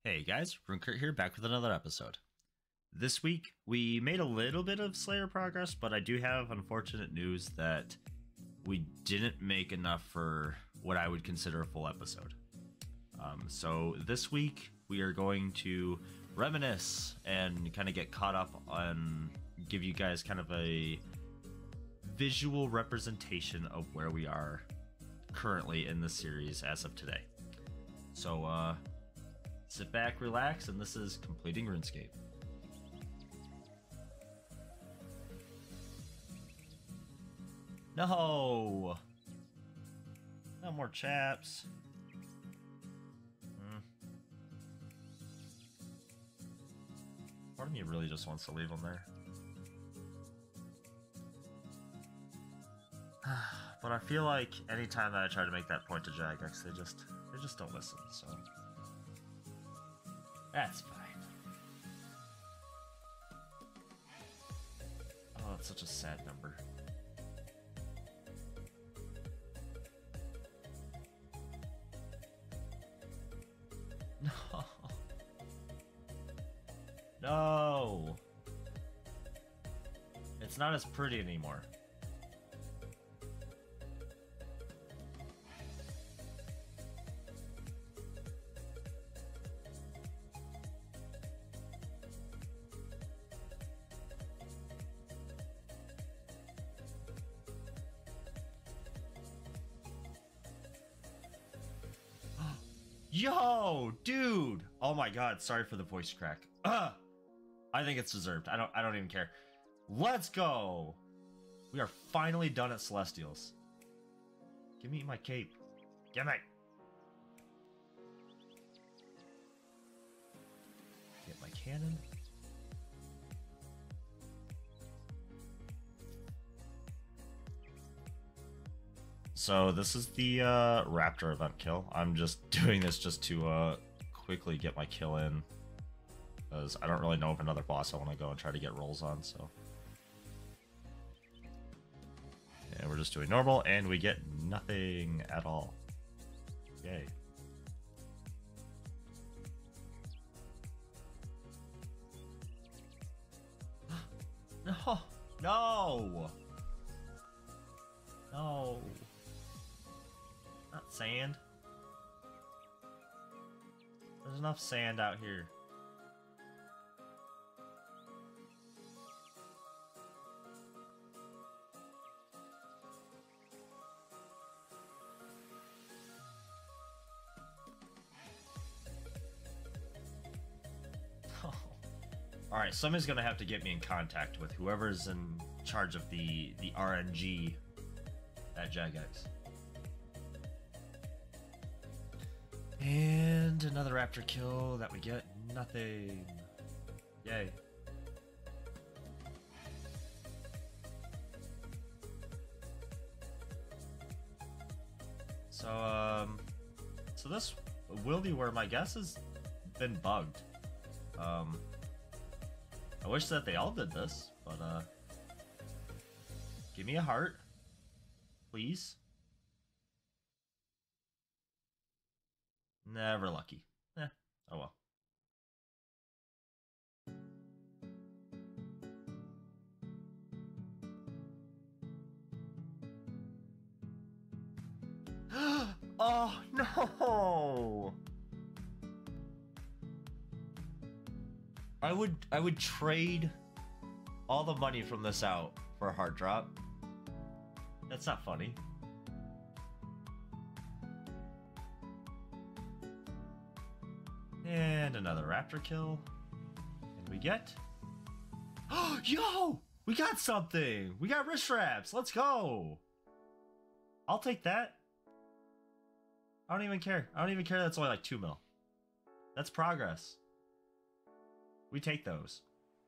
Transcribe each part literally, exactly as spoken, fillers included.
Hey guys, Runescape here, back with another episode. This week, we made a little bit of Slayer progress, but I do have unfortunate news that we didn't make enough for what I would consider a full episode. Um, so this week, we are going to reminisce and kind of get caught up on, give you guys kind of a visual representation of where we are currently in the series as of today. So, uh... sit back, relax, and this is Completing Runescape. No! No more chaps. Hmm. Part of me really just wants to leave them there. But I feel like anytime that I try to make that point to Jagex, they just they just don't listen, so... that's fine. Oh, it's such a sad number. No. No. It's not as pretty anymore. Yo, dude! Oh my god, sorry for the voice crack. Ugh! I think it's deserved. I don't I don't even care. Let's go! We are finally done at Celestials. Give me my cape. Give me! Get my cannon. So this is the uh, Raptor event kill. I'm just doing this just to uh, quickly get my kill in, because I don't really know of another boss I want to go and try to get rolls on. So, and we're just doing normal, and we get nothing at all. Yay! No! No! No! Not sand. There's enough sand out here. Oh. Alright, somebody's gonna have to get me in contact with whoever's in charge of the, the R N G at Jagex. And another raptor kill that we get nothing. Yay. So, um, so this will be where my guess has been bugged. Um, I wish that they all did this, but, uh, give me a heart, please. Never lucky. Eh, oh well. Oh no! I would I would trade all the money from this out for a heart drop. That's not funny. And another raptor kill. And we get... Oh, yo! We got something! We got wrist wraps! Let's go! I'll take that. I don't even care. I don't even care that's only like two mil. That's progress. We take those.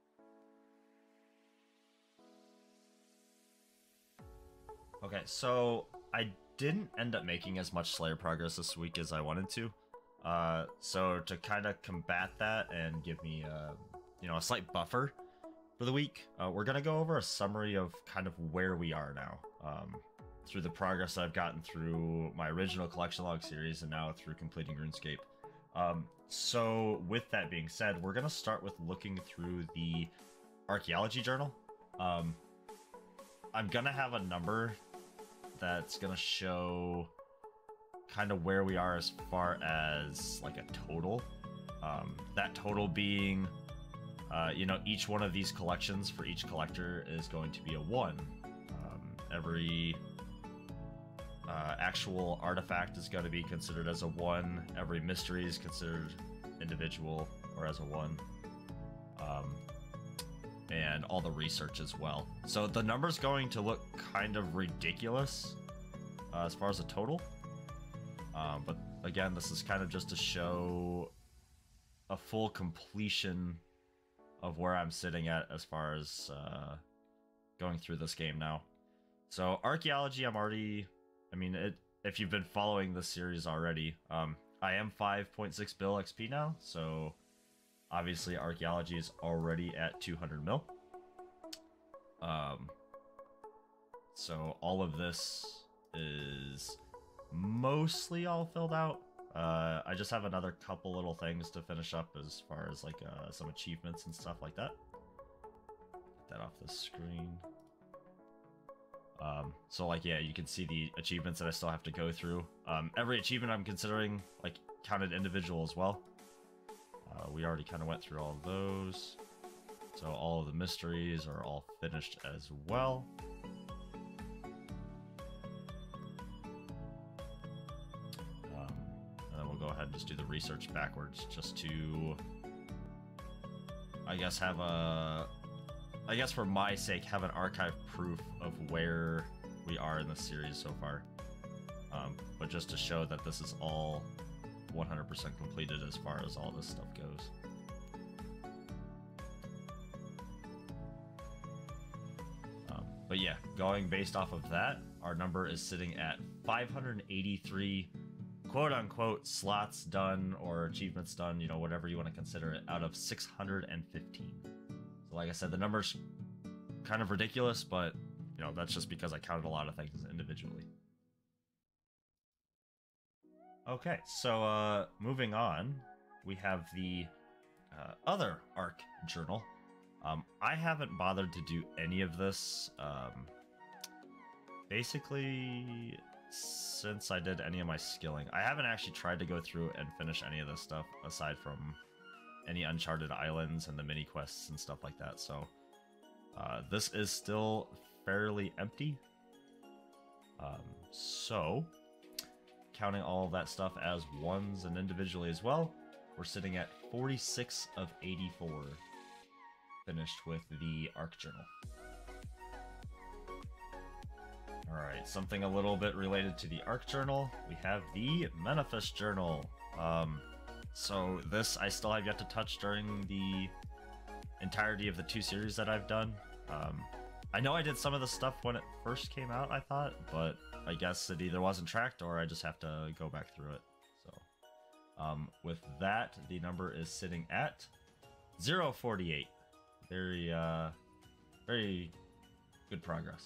Okay, so I didn't end up making as much Slayer progress this week as I wanted to. Uh, so to kind of combat that and give me, uh, you know, a slight buffer for the week, uh, we're gonna go over a summary of kind of where we are now, um, through the progress I've gotten through my original collection log series and now through completing RuneScape. Um, so with that being said, we're gonna start with looking through the archaeology journal. Um, I'm gonna have a number that's gonna show kind of where we are as far as like a total. Um, that total being, uh, you know, each one of these collections for each collector is going to be a one. Um, every uh, actual artifact is going to be considered as a one. Every mystery is considered individual or as a one. Um, and all the research as well. So the number's going to look kind of ridiculous uh, as far as a total. Um, but again, this is kind of just to show a full completion of where I'm sitting at as far as uh, going through this game now. So archaeology, I'm already, I mean, it, if you've been following this series already, um, I am five point six bill X P now, so obviously archaeology is already at two hundred mil. Um, so all of this is mostly all filled out. Uh, I just have another couple little things to finish up as far as like uh, some achievements and stuff like that. Get that off the screen. Um, so like, yeah, you can see the achievements that I still have to go through. Um, every achievement I'm considering like counted individual as well. Uh, we already kind of went through all of those. So all of the mysteries are all finished as well. Um, and then we'll go ahead and just do the research backwards just to, I guess, have a, I guess for my sake, have an archive proof of where we are in the series so far. Um, but just to show that this is all one hundred percent completed as far as all this stuff goes. Um, but yeah, going based off of that, our number is sitting at five hundred eighty-three quote-unquote slots done or achievements done, you know, whatever you want to consider it, out of six hundred fifteen. So like I said, the number's kind of ridiculous, but you know, that's just because I counted a lot of things individually. Okay, so uh, moving on, we have the uh, other Arc journal. Um, I haven't bothered to do any of this, um, basically, since I did any of my skilling. I haven't actually tried to go through and finish any of this stuff, aside from any Uncharted Islands and the mini quests and stuff like that, so uh, this is still fairly empty. Um, so... counting all of that stuff as ones and individually as well, we're sitting at forty-six of eighty-four finished with the Arc Journal. Alright, something a little bit related to the Arc Journal, we have the Manifest Journal. Um, so this I still have yet to touch during the entirety of the two series that I've done. Um, I know I did some of the stuff when it first came out, I thought, but I guess it either wasn't tracked or I just have to go back through it. So, um, with that, the number is sitting at zero forty-eight. Very, uh, very good progress.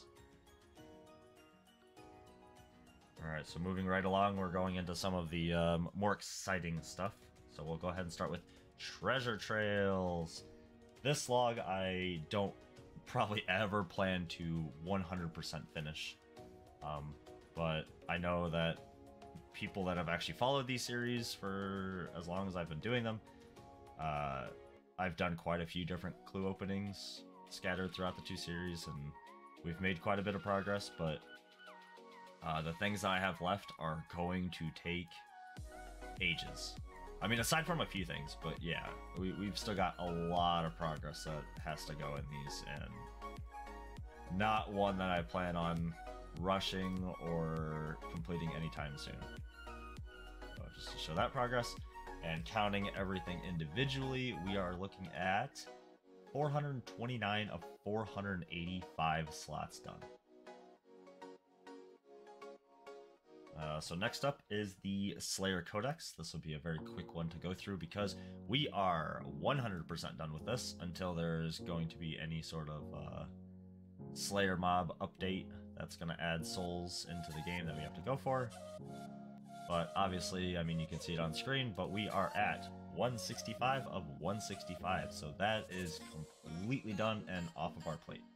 Alright, so moving right along, we're going into some of the um, more exciting stuff. So we'll go ahead and start with Treasure Trails. This log I don't probably ever plan to one hundred percent finish. Um, but I know that people that have actually followed these series for as long as I've been doing them, uh, I've done quite a few different clue openings scattered throughout the two series, and we've made quite a bit of progress, but uh, the things that I have left are going to take ages. I mean, aside from a few things, but yeah, we, we've still got a lot of progress that has to go in these, and not one that I plan on rushing or completing anytime soon. So just to show that progress, and counting everything individually, we are looking at four hundred twenty-nine of four hundred eighty-five slots done. Uh, so next up is the Slayer Codex. This will be a very quick one to go through because we are one hundred percent done with this until there's going to be any sort of uh, Slayer mob update that's going to add souls into the game that we have to go for. But obviously, I mean, you can see it on screen, but we are at one sixty-five of one sixty-five, so that is completely done and off of our plate.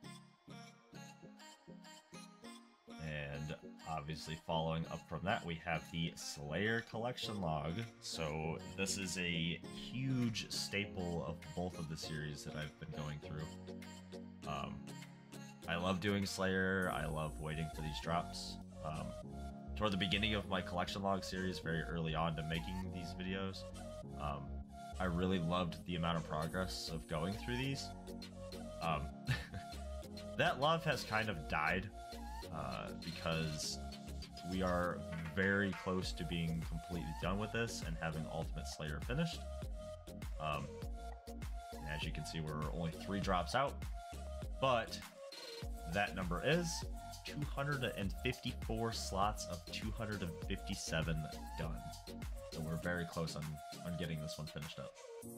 And obviously following up from that, we have the Slayer collection log. So this is a huge staple of both of the series that I've been going through. Um, I love doing Slayer, I love waiting for these drops. Um, toward the beginning of my collection log series, very early on to making these videos, um, I really loved the amount of progress of going through these. Um, that love has kind of died. Uh, because we are very close to being completely done with this and having Ultimate Slayer finished. Um, and as you can see, we're only three drops out, but that number is two hundred fifty-four slots of two hundred fifty-seven done. So we're very close on, on getting this one finished up.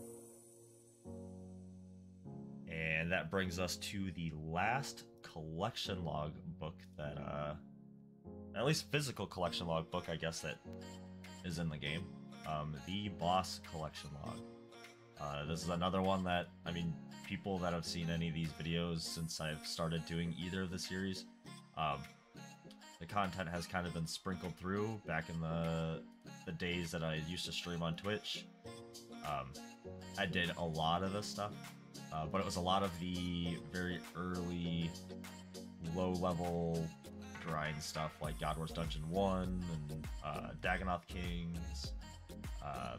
And that brings us to the last collection log book that, uh, at least physical collection log book, I guess, that is in the game. Um, the boss collection log. Uh, this is another one that, I mean, people that have seen any of these videos since I've started doing either of the series, um, the content has kind of been sprinkled through back in the, the days that I used to stream on Twitch. Um, I did a lot of this stuff. Uh, but it was a lot of the very early, low-level grind stuff, like God Wars Dungeon one, and uh, Dagonoth Kings, uh,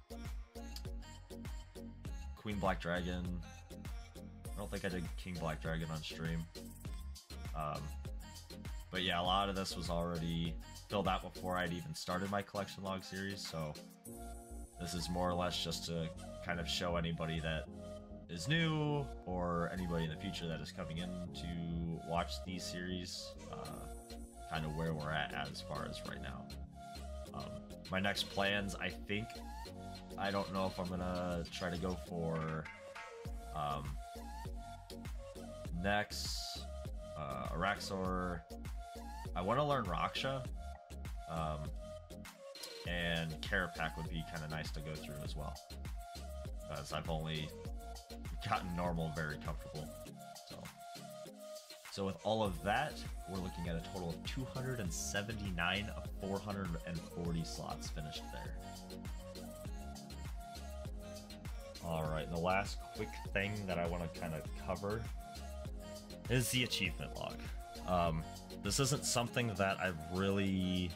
Queen Black Dragon. I don't think I did King Black Dragon on stream. Um, but yeah, a lot of this was already filled out before I'd even started my collection log series, so this is more or less just to kind of show anybody that is new, or anybody in the future that is coming in to watch these series, uh, kind of where we're at as far as right now. Um, my next plans, I think, I don't know if I'm gonna try to go for um, Nex, uh, Araxor. I want to learn Raksha, um, and Carapac would be kind of nice to go through as well, because I've only gotten normal very comfortable. So, so with all of that, we're looking at a total of two hundred seventy-nine of four hundred forty slots finished there. Alright, the last quick thing that I want to kind of cover is the achievement log. Um, this isn't something that I've really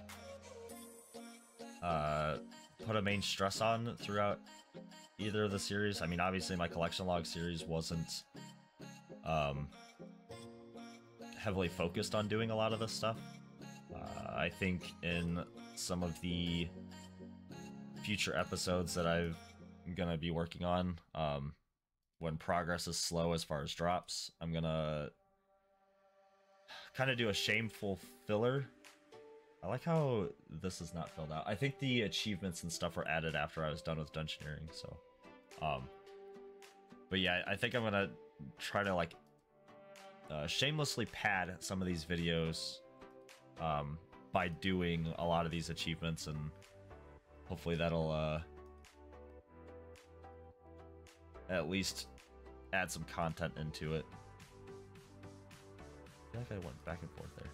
uh, put a main stress on throughout either of the series. I mean, obviously my collection log series wasn't um, heavily focused on doing a lot of this stuff. Uh, I think in some of the future episodes that I'm gonna be working on, um, when progress is slow as far as drops, I'm gonna kind of do a shameful filler. I like how this is not filled out. I think the achievements and stuff were added after I was done with dungeoneering, so Um, but yeah, I think I'm gonna try to like uh, shamelessly pad some of these videos um, by doing a lot of these achievements, and hopefully that'll uh, at least add some content into it. I feel like I went back and forth there.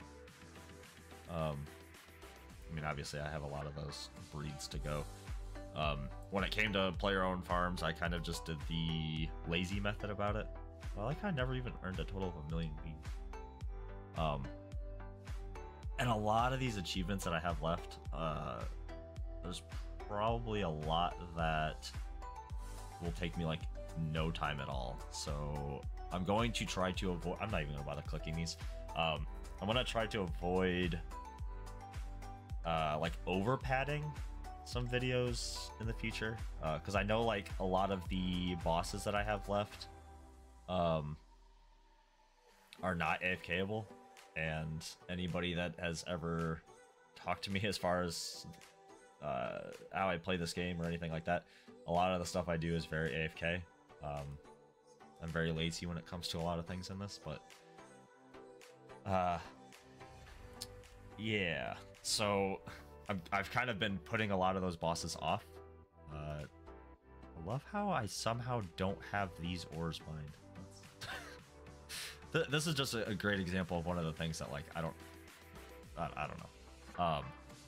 Um, I mean, obviously I have a lot of those breeds to go. Um, when it came to player-owned farms, I kind of just did the lazy method about it. Well, like I never even earned a total of a million beans. Um, and a lot of these achievements that I have left, uh, there's probably a lot that will take me like no time at all. So I'm going to try to avoid. I'm not even gonna bother clicking these. Um, I'm gonna try to avoid uh, like over padding some videos in the future, because uh, I know like a lot of the bosses that I have left um, are not AFKable, and anybody that has ever talked to me as far as uh, how I play this game or anything like that, a lot of the stuff I do is very A F K. Um, I'm very lazy when it comes to a lot of things in this, but uh, yeah, so I'm, I've kind of been putting a lot of those bosses off. Uh, I love how I somehow don't have these ores mined. Th this is just a, a great example of one of the things that, like, I don't, I, I don't know. Um,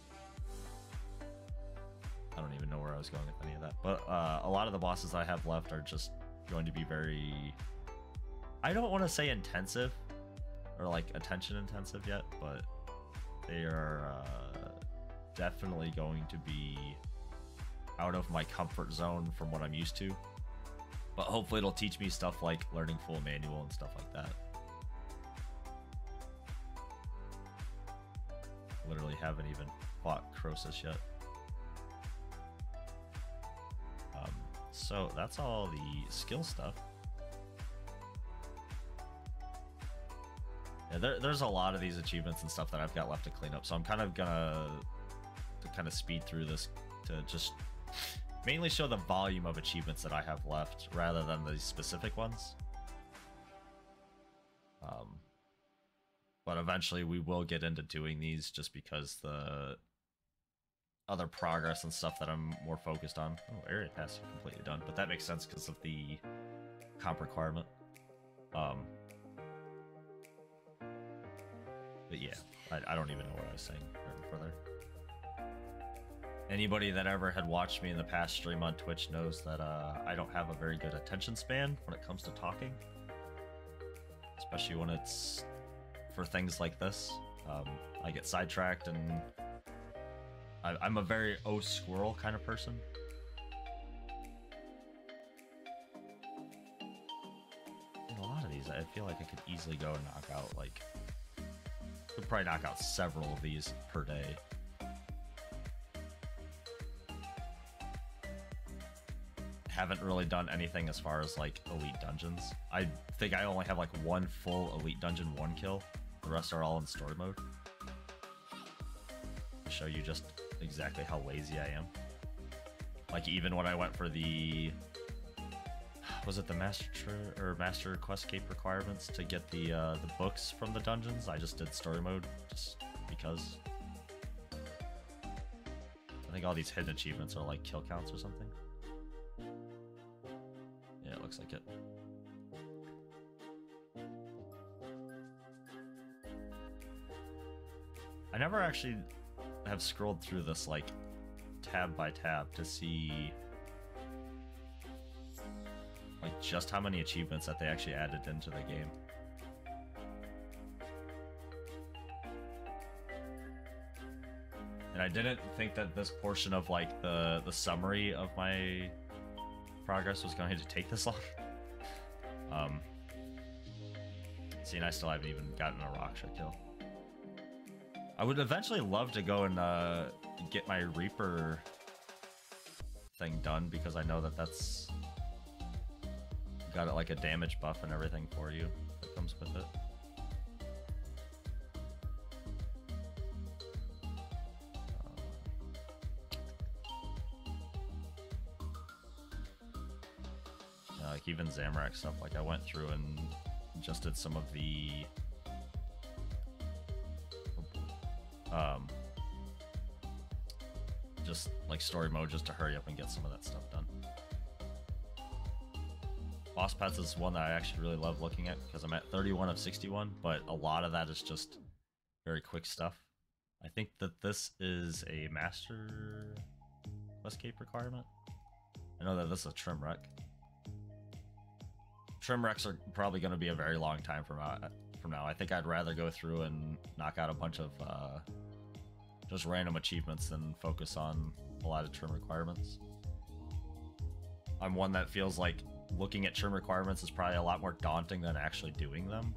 I don't even know where I was going with any of that. But uh, a lot of the bosses I have left are just going to be very, I don't want to say intensive or like attention intensive yet, but they are uh, definitely going to be out of my comfort zone from what I'm used to. But hopefully it'll teach me stuff like learning full manual and stuff like that. Literally haven't even fought Croesus yet. Um, so that's all the skill stuff. Yeah, there, there's a lot of these achievements and stuff that I've got left to clean up, so I'm kind of gonna to kind of speed through this to just mainly show the volume of achievements that I have left rather than the specific ones. Um, but eventually we will get into doing these just because the other progress and stuff that I'm more focused on. Oh, area pass is completely done, but that makes sense because of the comp requirement. Um, but yeah, I, I don't even know what I was saying right before there. Anybody that ever had watched me in the past stream on Twitch knows that uh, I don't have a very good attention span when it comes to talking. Especially when it's for things like this. Um, I get sidetracked and I, I'm a very oh squirrel kind of person. In a lot of these, I feel like I could easily go and knock out, like, could probably knock out several of these per day. Haven't really done anything as far as like elite dungeons. I think I only have like one full elite dungeon, one kill. The rest are all in story mode. To show you just exactly how lazy I am. Like even when I went for the, was it the master or master quest cape requirements to get the uh, the books from the dungeons? I just did story mode just because. I think all these hidden achievements are like kill counts or something. Yeah, it looks like it. I never actually have scrolled through this like tab by tab to see like just how many achievements that they actually added into the game. And I didn't think that this portion of like the the summary of my progress was going to take this long. Um, see, and I still haven't even gotten a rock shot kill. I would eventually love to go and uh, get my Reaper thing done because I know that that's got it like a damage buff and everything for you that comes with it. Like even Zamorak stuff, like I went through and just did some of the um just like story mode just to hurry up and get some of that stuff done. Boss Pets is one that I actually really love looking at because I'm at thirty-one of sixty-one, but a lot of that is just very quick stuff. I think that this is a master quest cape requirement. I know that this is a trim wreck. Trim wrecks are probably going to be a very long time from now, from now. I think I'd rather go through and knock out a bunch of uh, just random achievements than focus on a lot of trim requirements. I'm one that feels like looking at trim requirements is probably a lot more daunting than actually doing them.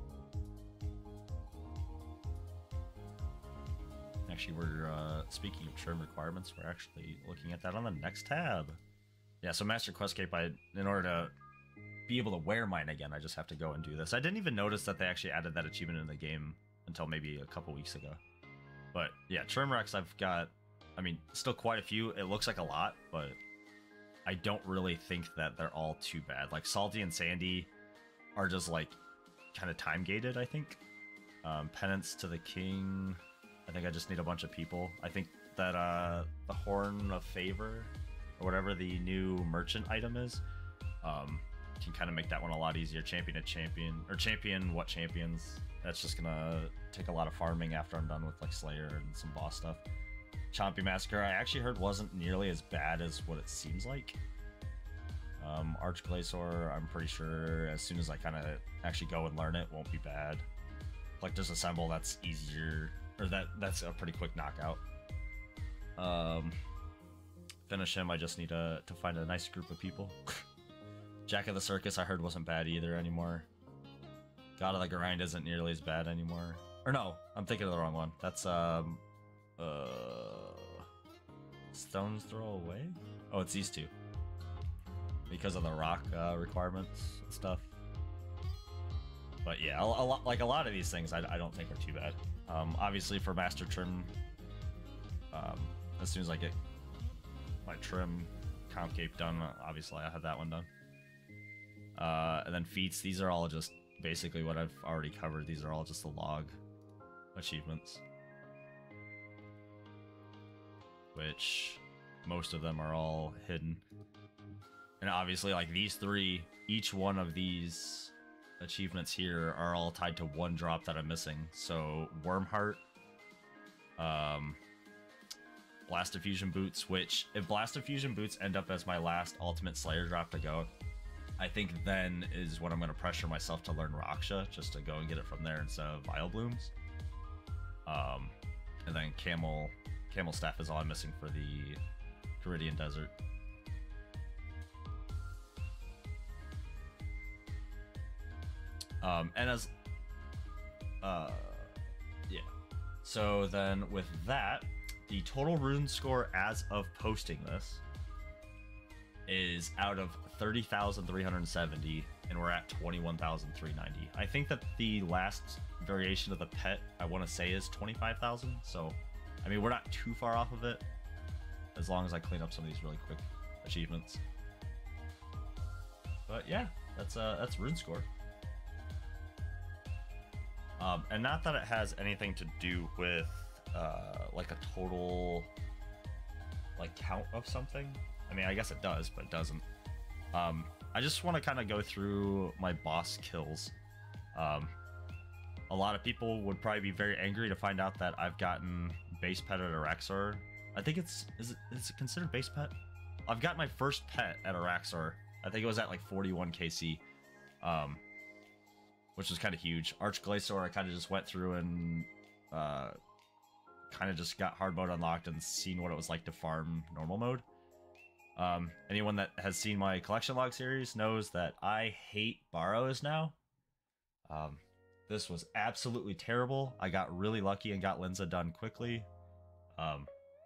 Actually, we're uh, speaking of trim requirements, we're actually looking at that on the next tab. Yeah, so Master Quest Cape, I, in order to be able to wear mine again, I just have to go and do this. I didn't even notice that they actually added that achievement in the game until maybe a couple weeks ago. But yeah, trim wrecks I've got, I mean, still quite a few. It looks like a lot, but I don't really think that they're all too bad. Like Salty and Sandy are just like kind of time gated, I think. Um, Penance to the King, I think I just need a bunch of people. I think that uh, the Horn of Favor, or whatever the new merchant item is, um, can kind of make that one a lot easier. Champion a champion, or champion what champions. That's just gonna take a lot of farming after I'm done with like Slayer and some boss stuff. Chompy Massacre, I actually heard wasn't nearly as bad as what it seems like. Um, Arch Glacior, I'm pretty sure as soon as I kind of actually go and learn it, won't be bad. Like there's Assemble, that's easier, or that that's a pretty quick knockout. Um, finish him, I just need to, to find a nice group of people. Jack of the Circus, I heard wasn't bad either anymore. God of the Grind isn't nearly as bad anymore. Or no, I'm thinking of the wrong one. That's, um, uh, Stone's Throw Away? Oh, it's these two. Because of the rock uh, requirements and stuff. But yeah, a, a lot, like a lot of these things I, I don't think are too bad. Um, obviously for Master Trim, um, as soon as I get my Trim Comp Cape done, obviously I have that one done. Uh, and then feats, these are all just basically what I've already covered. These are all just the log achievements. Which most of them are all hidden. And obviously like these three, each one of these achievements here are all tied to one drop that I'm missing. So Wormheart, um, Blast Diffusion Boots, which if Blast Diffusion Boots end up as my last Ultimate Slayer drop to go, I think then is when I'm going to pressure myself to learn Raksha, just to go and get it from there instead of Vile Blooms. Um, and then Camel, Camel Staff is all I'm missing for the Caridian Desert. Um, and as, uh, yeah. So then with that, the total rune score as of posting this is out of thirty thousand three hundred seventy, and we're at twenty-one thousand three hundred ninety. I think that the last variation of the pet, I want to say, is twenty-five thousand. So, I mean, we're not too far off of it, as long as I clean up some of these really quick achievements. But yeah, that's uh, that's rune score. Um, and not that it has anything to do with uh, like a total like count of something. I mean, I guess it does, but it doesn't. Um, I just want to kind of go through my boss kills. Um, a lot of people would probably be very angry to find out that I've gotten base pet at Araxor. I think it's is it is it considered base pet? I've got my first pet at Araxor. I think it was at like forty-one K C. Um, which was kind of huge. Arch Glacior, I kind of just went through and uh, kind of just got hard mode unlocked and seen what it was like to farm normal mode. Um, anyone that has seen my collection log series knows that I hate Barrows now. Um, this was absolutely terrible. I got really lucky and got Linza done quickly. Um,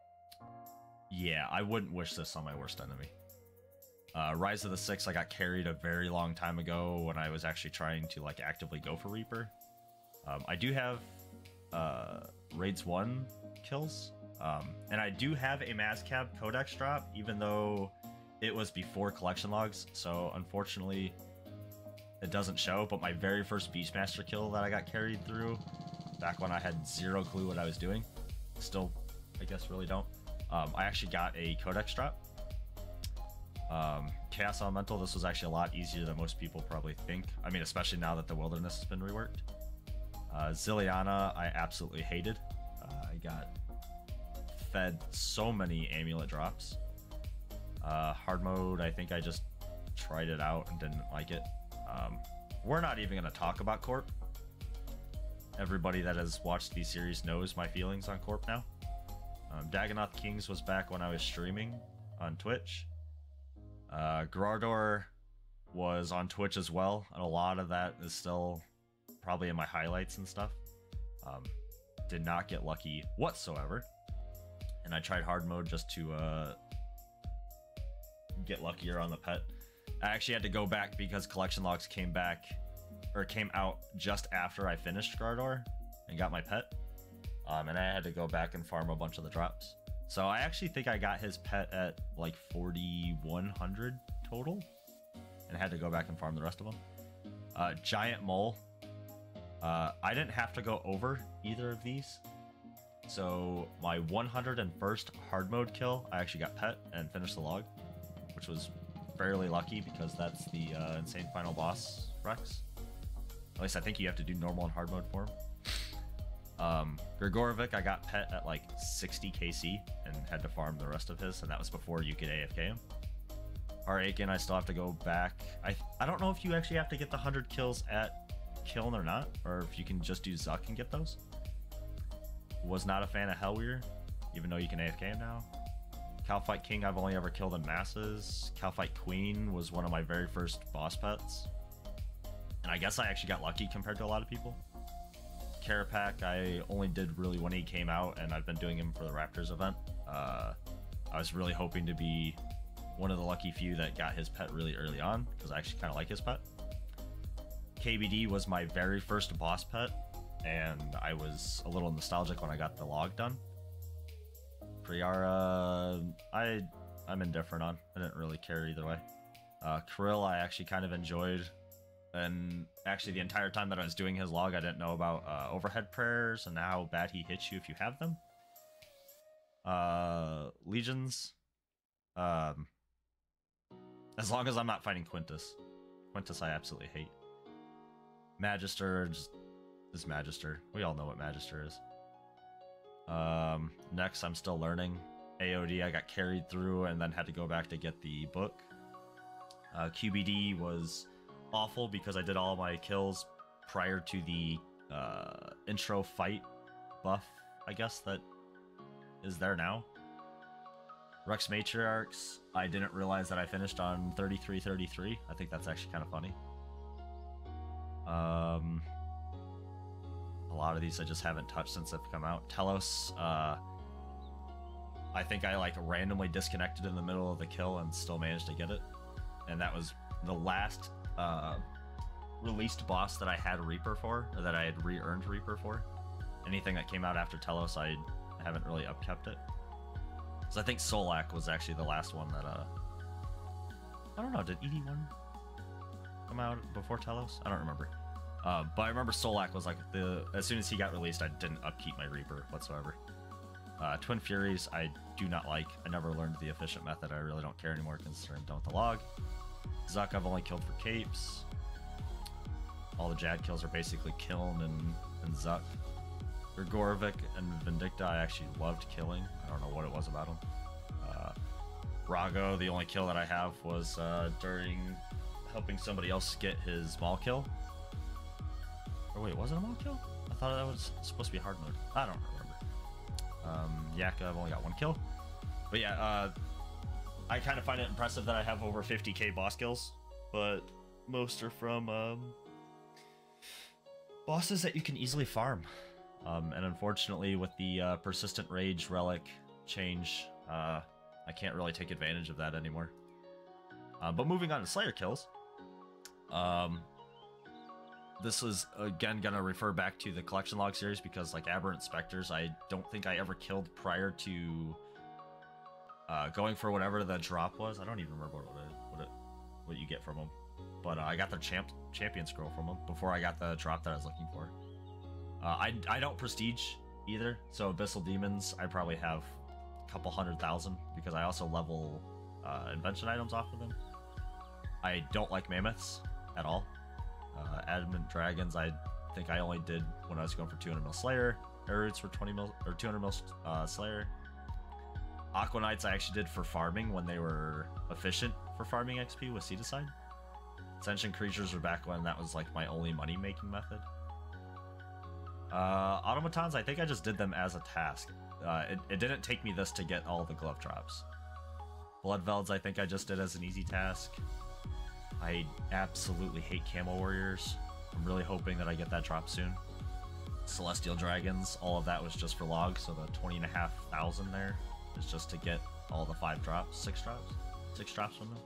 yeah, I wouldn't wish this on my worst enemy. Uh, Rise of the Six, I got carried a very long time ago when I was actually trying to like actively go for Reaper. Um, I do have uh, Raids one kills, um, and I do have a Mazcab Codex drop, even though it was before collection logs, so unfortunately it doesn't show. But my very first Beastmaster kill that I got carried through, back when I had zero clue what I was doing, still, I guess, really don't. Um, I actually got a Codex drop. Um, Chaos Elemental, this was actually a lot easier than most people probably think. I mean, especially now that the Wilderness has been reworked. Uh, Zilliana, I absolutely hated. Uh, I got fed so many amulet drops. Uh, hard mode, I think I just tried it out and didn't like it. Um, we're not even going to talk about Corp. Everybody that has watched these series knows my feelings on Corp now. Um, Dagonoth Kings was back when I was streaming on Twitch. Uh, Grardor was on Twitch as well, and a lot of that is still probably in my highlights and stuff. Um, did not get lucky whatsoever, and I tried hard mode just to uh, get luckier on the pet. I actually had to go back because collection logs came back, or came out just after I finished Grardor and got my pet, um, and I had to go back and farm a bunch of the drops. So I actually think I got his pet at like forty-one hundred total, and had to go back and farm the rest of them. Uh, Giant Mole. Uh, I didn't have to go over either of these. So my one hundred first hard mode kill, I actually got pet and finished the log, which was fairly lucky because that's the uh, insane final boss Rex. At least I think you have to do normal and hard mode for him. Um, Grigorovic, I got pet at like sixty K C and had to farm the rest of his, and that was before you could A F K him. Our Aiken, I still have to go back. I I don't know if you actually have to get the one hundred kills at Kiln or not, or if you can just do Zuck and get those. Was not a fan of Hellweir, even though you can A F K him now. Calfight King, I've only ever killed in masses. Calfight Queen was one of my very first boss pets. And I guess I actually got lucky compared to a lot of people. Carapac, I only did really when he came out, and I've been doing him for the Raptors event. Uh, I was really hoping to be one of the lucky few that got his pet really early on, because I actually kind of like his pet. K B D was my very first boss pet, and I was a little nostalgic when I got the log done. Priara, I, I'm indifferent on. I didn't really care either way. Uh, Krill, I actually kind of enjoyed. And actually, the entire time that I was doing his log, I didn't know about uh, overhead prayers and how bad he hits you if you have them. Uh, Legions. Um, as long as I'm not fighting Quintus. Quintus I absolutely hate. Magister just is Magister. We all know what Magister is. Um, next, I'm still learning. A O D, I got carried through and then had to go back to get the book. Uh, Q B D was awful because I did all my kills prior to the uh, intro fight buff, I guess, that is there now. Rex Matriarchs, I didn't realize that I finished on thirty-three thirty-three. I think that's actually kind of funny. Um, a lot of these I just haven't touched since they've come out. Telos, uh, I think I like randomly disconnected in the middle of the kill and still managed to get it. And that was the last uh, released boss that I had Reaper for, or that I had re-earned Reaper for. Anything that came out after Telos, I haven't really upkept it. So I think Solak was actually the last one that, uh... I don't know, did E D one come out before Telos? I don't remember. Uh, but I remember Solak was like, the as soon as he got released, I didn't upkeep my Reaper whatsoever. Uh, Twin Furies, I do not like. I never learned the efficient method. I really don't care anymore considering I'm done with the log. Zuck, I've only killed for capes. All the Jad kills are basically Kiln and, and Zuck. Grigorovic and Vindicta, I actually loved killing. I don't know what it was about him. Uh, Rago, the only kill that I have was uh, during helping somebody else get his small kill. Or wait, was it a small kill? I thought that was supposed to be hard mode. I don't remember. Um, Yaka, I've only got one kill. But yeah, uh, I kind of find it impressive that I have over fifty K boss kills, but most are from um, bosses that you can easily farm. Um, and unfortunately, with the uh, Persistent Rage relic change, uh, I can't really take advantage of that anymore. Uh, but moving on to Slayer kills, um, this is again gonna refer back to the collection log series because, like Aberrant Specters, I don't think I ever killed prior to uh, going for whatever the drop was. I don't even remember what it, what it, what you get from them, but uh, I got the champ champion scroll from them before I got the drop that I was looking for. Uh, I, I don't prestige either, so Abyssal Demons, I probably have a couple hundred thousand because I also level uh, invention items off of them. I don't like Mammoths at all. Uh, Adamant Dragons, I think I only did when I was going for two hundred mil Slayer. Air Roots for twenty mil, or two hundred mil uh, Slayer. Aqua Knights I actually did for farming when they were efficient for farming X P with Seedicide. Sentient Creatures were back when that was like my only money making method. Uh, Automatons, I think I just did them as a task. Uh, it, it didn't take me this to get all the glove drops. Bloodvelds, I think I just did as an easy task. I absolutely hate Camo Warriors. I'm really hoping that I get that drop soon. Celestial Dragons, all of that was just for logs, so the twenty and a half thousand there is just to get all the five drops, six drops, six drops from them.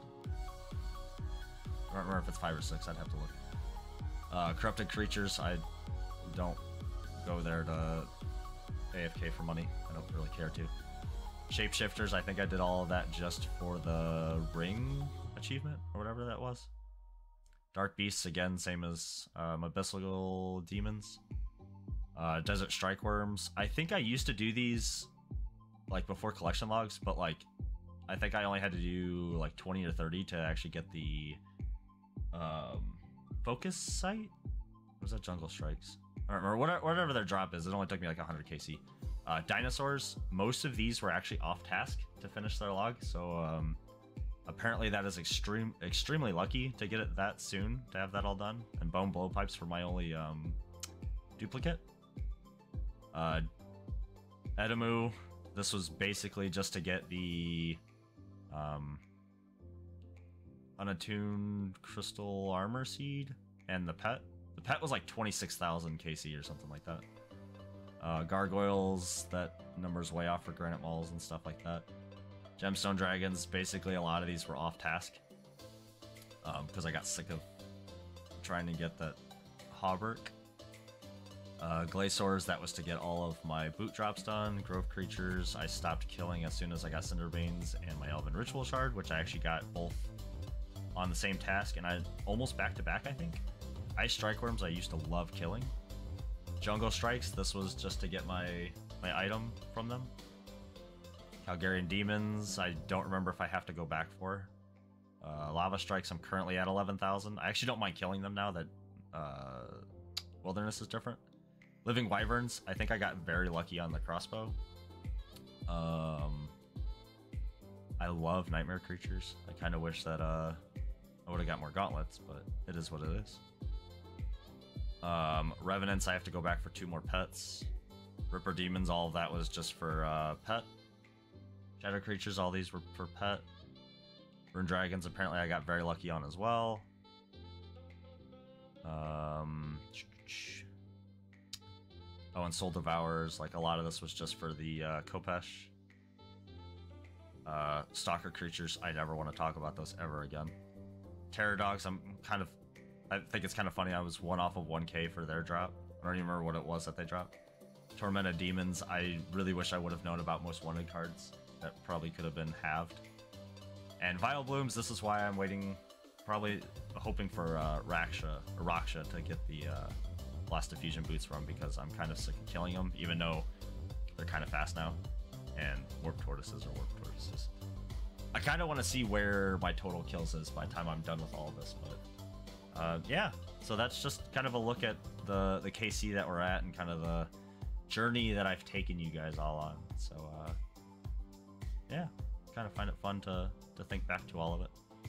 I don't remember if it's five or six, I'd have to look. Uh, Corrupted Creatures, I don't go there to A F K for money. I don't really care to. Shapeshifters, I think I did all of that just for the ring achievement or whatever that was. Dark Beasts, again, same as um, Abyssal Demons. Uh, Desert Strike Worms. I think I used to do these like before collection logs, but like I think I only had to do like twenty or thirty to actually get the um, focus site. What was that? Jungle Strikes. I don't remember. Whatever, whatever their drop is, it only took me like one hundred K C. Uh, dinosaurs. Most of these were actually off task to finish their log, so um, apparently that is extreme, extremely lucky to get it that soon to have that all done. And bone blowpipes for my only um, duplicate. Uh, Edamu. This was basically just to get the um, unattuned crystal armor seed and the pet. The pet was like twenty-six thousand K C or something like that. Uh, gargoyles, that number's way off for granite malls and stuff like that. Gemstone dragons, basically a lot of these were off task. Because um, I got sick of trying to get that Hauberk. Uh, Glaciors, that was to get all of my boot drops done. Grove creatures, I stopped killing as soon as I got Cinderbanes and my Elven Ritual Shard, which I actually got both on the same task, and I almost back to back, I think. Ice Strike Worms, I used to love killing. Jungle Strikes, this was just to get my, my item from them. Calgarian Demons, I don't remember if I have to go back for. Uh, Lava Strikes, I'm currently at eleven thousand. I actually don't mind killing them now that uh, Wilderness is different. Living Wyverns, I think I got very lucky on the crossbow. Um, I love Nightmare Creatures. I kind of wish that uh, I would have got more gauntlets, but it is what it is. Um, Revenants, I have to go back for two more pets. Ripper Demons, all of that was just for uh, pet. Shadow Creatures, all these were for pet. Rune Dragons, apparently I got very lucky on as well. Um, oh, and Soul Devourers, like a lot of this was just for the uh, Kopesh. Uh, Stalker Creatures, I never want to talk about those ever again. Terror Dogs, I'm kind of, I think it's kind of funny, I was one off of one K for their drop. I don't even remember what it was that they dropped. Tormented Demons, I really wish I would have known about most wanted cards. That probably could have been halved. And Vile Blooms, this is why I'm waiting, probably hoping for uh, Raksha, or Raksha to get the uh, Blast Diffusion boots from, because I'm kind of sick of killing them, even though they're kind of fast now. And Warp Tortoises are Warp Tortoises. I kind of want to see where my total kills is by the time I'm done with all of this, but uh, yeah. So that's just kind of a look at the, the K C that we're at and kind of the journey that I've taken you guys all on. So uh, yeah, kind of find it fun to, to think back to all of it.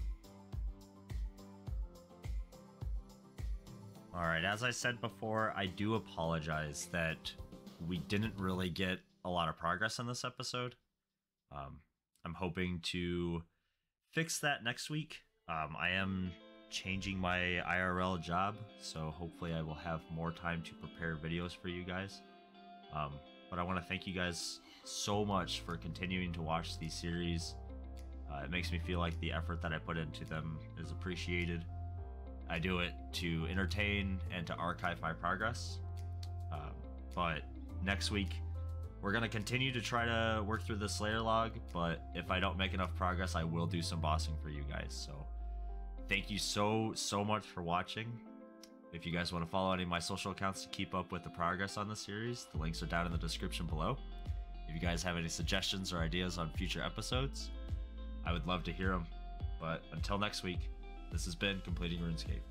Alright, as I said before, I do apologize that we didn't really get a lot of progress in this episode. Um, I'm hoping to fix that next week. Um, I am changing my I R L job, so hopefully I will have more time to prepare videos for you guys. Um, but I want to thank you guys so much for continuing to watch these series. Uh, it makes me feel like the effort that I put into them is appreciated. I do it to entertain and to archive my progress. Um, but next week, we're going to continue to try to work through the Slayer log, but if I don't make enough progress, I will do some bossing for you guys. So thank you so, so much for watching. If you guys want to follow any of my social accounts to keep up with the progress on the series, the links are down in the description below. If you guys have any suggestions or ideas on future episodes, I would love to hear them. But until next week, this has been Completing RuneScape.